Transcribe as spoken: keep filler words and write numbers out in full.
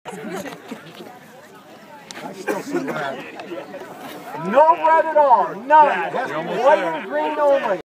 I still see red. No red at all. None. White and green only.